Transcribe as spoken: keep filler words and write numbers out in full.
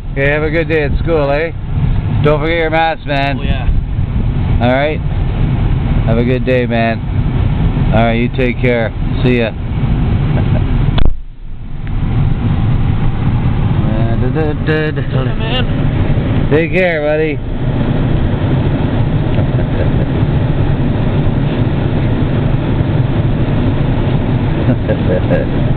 Okay, have a good day at school, eh? Don't forget your mask, man. Oh, yeah. Alright? Have a good day, man. Alright, you take care. See ya. Yeah, man. Take care, buddy.